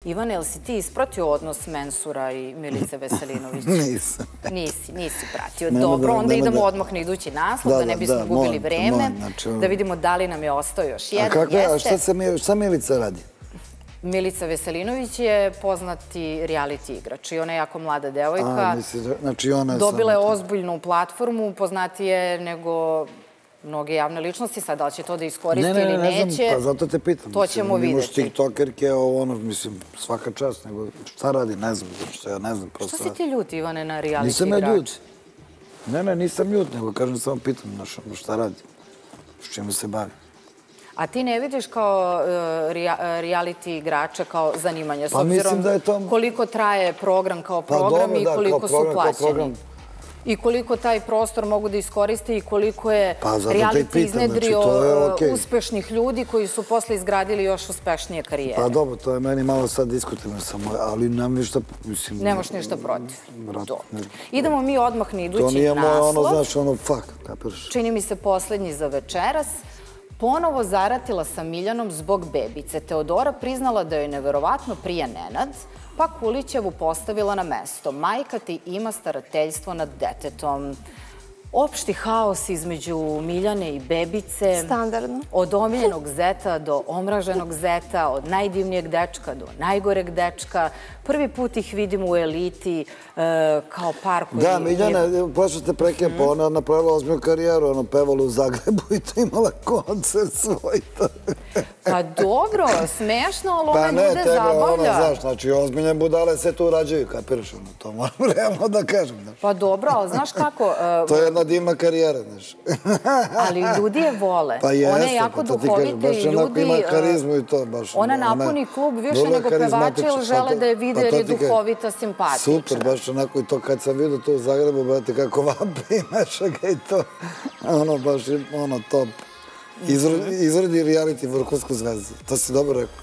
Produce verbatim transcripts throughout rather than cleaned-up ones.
Ivane, jel si ti ispratio odnos Mensura i Milice Veselinovića? Nisam. Nisi, nisi pratio. Dobro, onda idemo odmah na idući naslov, da ne bismo gubili vreme, da vidimo da li nam je ostao još jedan. A šta Milica radi? Milica Veselinović je poznati reality igrač i ona je jako mlada devojka. Dobila je ozbiljnu platformu, poznatije nego mnoge javne ličnosti. Sad, da li će to da iskoristi ili neće? Ne, ne, ne znam, pa zato te pitam. To ćemo vidjeti. Imaš tiktokerke, ono, mislim, svaka čast, nego šta radi, ne znam, što ja ne znam. Šta si ti ljut, Ivane, na reality igrač? Nisam ja ljut. Ne, ne, nisam ljut, nego kažem, samo pitam, šta radi, s čime se bavi. A ti ne vidiš kao reality igrača kao zanimanje, s obzirom koliko traje program kao program i koliko su plaćeni? I koliko taj prostor mogu da iskoriste i koliko je reality iznedrio uspešnih ljudi koji su posle izgradili još uspešnije karijere. Pa dobro, to je meni malo sad diskutivno samo, ali nemam ništa... Nemaš ništa protiv. Idemo mi odmah na idući naslov. To nije moje ono, znaš, ono, fuck, kapiraš. Čini mi se poslednji za večeras. Ponovo zaratila sa Miljanom zbog bebice. Teodora priznala da joj neverovatno prija Nenad, pa Kulićevu postavila na mesto. Majka ti ima starateljstvo nad detetom. Opšti haos između Miljane i bebice. Standardno. Od omiljenog zeta do omraženog zeta, od najdivnijeg dečka do najgoreg dečka. Prvi put ih vidimo u Eliti kao par koji... Da, Miljana, prošlo te prekem, pa ona napravila ozbiljnu karijeru, ona pevala u Zagrebu i to imala koncert svoj. Pa dobro, smešno, ali ona ljude zabavlja. Pa ne, tebe, ono, znaš, znači, ozbiljne budale se tu urađaju, kapiraš, ono, to moram realno da kažem. Pa dobro, ali znaš kako... To je jedna divna karijera, znaš. Ali ljudi je vole. Pa jeste, ona je jako duhovita i ljudi... Baš onako ima karizmu i to, baš... Ona napuni klub više nego pevača, jer žele da je vide jer je duhovita, simpatična. Super, baš onako i to kad sam vidio to u Zagrebu, brate, kako vape i meša ga i to. Ono, baš, ono, top. Izradi reality vrhunsku zvezdu. To si dobro rekao.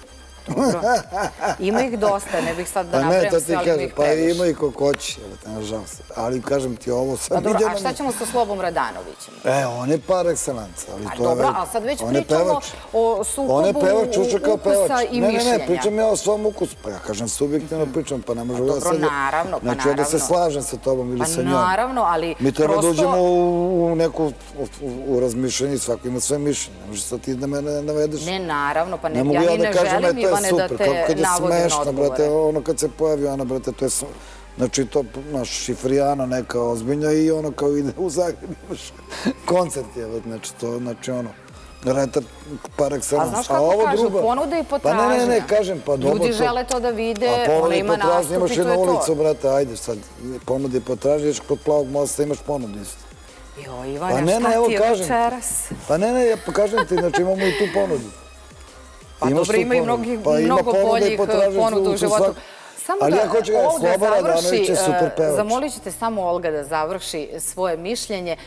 Ima ih dosta, ne bih sad da napravim sve, ali ima ih previše. Pa ima i kokoći, nažalost. Ali kažem ti ovo sam vidio... A šta ćemo sa Slobom Radanovićem? E, on je par excellence. A dobro, ali sad već pričamo o sukobu ukusa i mišljenja. Ne, ne, ne, pričam ja o svom ukusu. Pa ja kažem, subjektivno pričam, pa ne možu ja sad... Dobro, naravno, pa naravno. Znači, da se slažem sa tobom ili sa njom. Pa naravno, ali prosto... Mi treba da uđemo u neku, u razmišljenje, svako ima sve mišljenje. Ne možeš sad ti da mene navedeš. Ne, naravno, pa ja ni ne želim, Ivane, da te navodim na odgovore. Ono kad se pojavi ona, brate, to je... Znači, to, naš, šifrijano neka ozbiljna i ono kao ide u Zagreb, imaš koncert je, znači, to, znači, ono, retar par excellence. A znaš kako kažu, ponuda i potražnja. Pa ne, ne, ne, kažem, pa dobro to... Ljudi žele to da vide, ona ima nastup i to je to. Imaš i na ulicu, brate, ajde sad, ponuda i potražnja, ješ kod Plavog mosta, imaš ponudu isto. Jo, Ivane, šta ti je večeras? Pa ne, ne, ja kažem ti, znači, imamo i tu ponudu. Pa dobro, ima i mnogo boljih ponuda u životu. Samo da Olga završi, zamolit ćete samo Olga da završi svoje mišljenje.